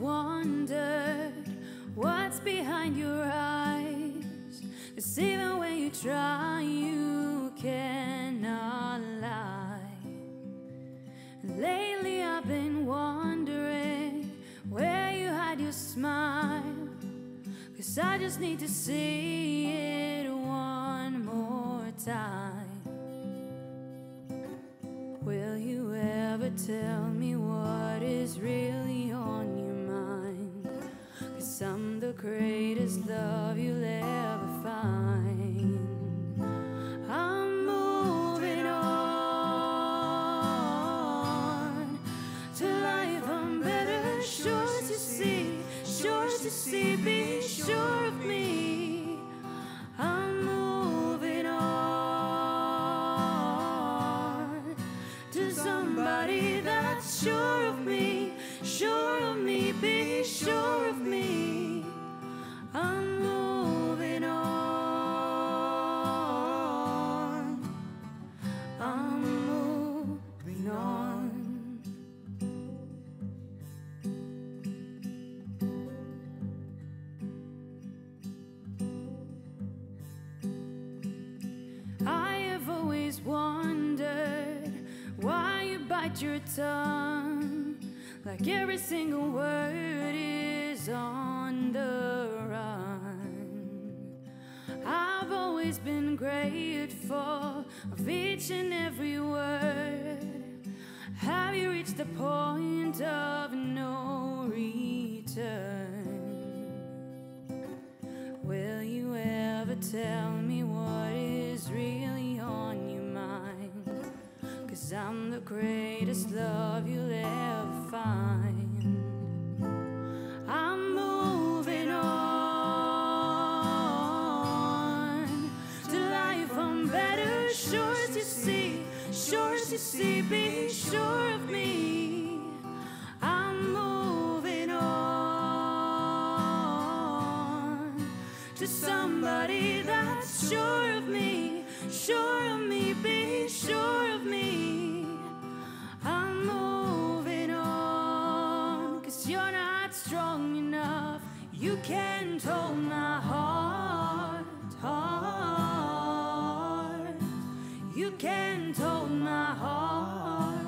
wondered what's behind your eyes, 'cause even when you try, you cannot lie. Lately I've been wondering where you hide your smile, 'cause I just need to see it one more time. Will you ever tell me what is really on your mind? 'Cause I'm the greatest love you'll ever find. I'm moving on to life, I'm better, sure to see, be sure of me. I'm moving on to somebody that's sure of me, be sure of me. I'm moving on, I'm moving on. I have always wondered why you bite your tongue, like every single word is on the run. I've always been grateful of each and every word. Have you reached the point of no return? Will you ever tell me what is really on your mind? 'Cause I'm the greatest love you'll ever find. I'm moving on to life, I'm better, sure to see, be sure of me. I'm moving on to somebody that's sure of me, be sure of me. I'm moving on, 'cause you're not strong enough, you can't hold my heart. You can't hold my heart.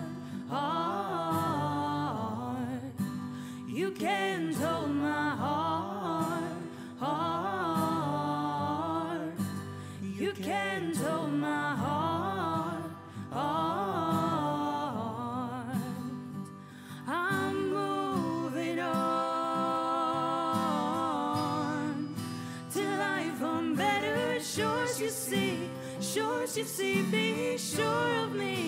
You can't hold my heart. You can't hold my heart. I'm moving on to life, I'm better, sure to see, be sure of me.